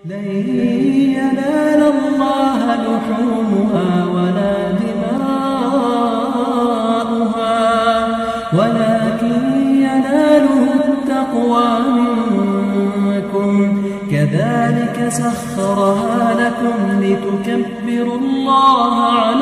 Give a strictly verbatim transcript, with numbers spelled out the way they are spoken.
لن ينال الله لحومها ولا دماؤها ولكن يناله التقوى منكم كذلك سخرها لكم لتكبروا الله على